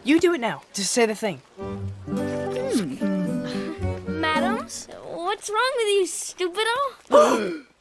You do it now. Just say the thing. Madams, what's wrong with you, Stupido?